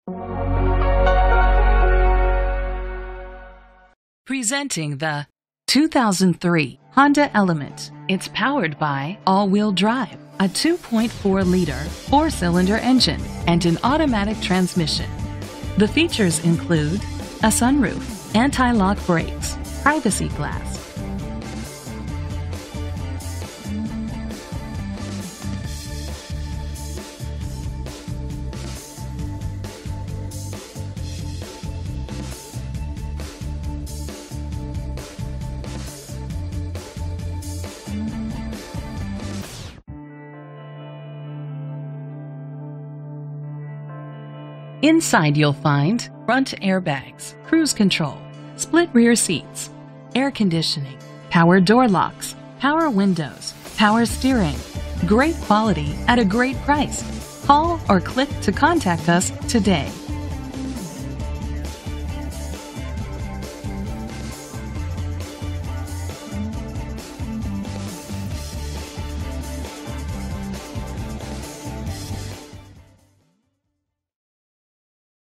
Presenting the 2003 Honda Element. It's powered by all-wheel drive, a 2.4-liter four-cylinder engine, and an automatic transmission. The features include a sunroof, anti-lock brakes, privacy glass. Inside you'll find front airbags, cruise control, split rear seats, air conditioning, power door locks, power windows, power steering. Great quality at a great price. Call or click to contact us today.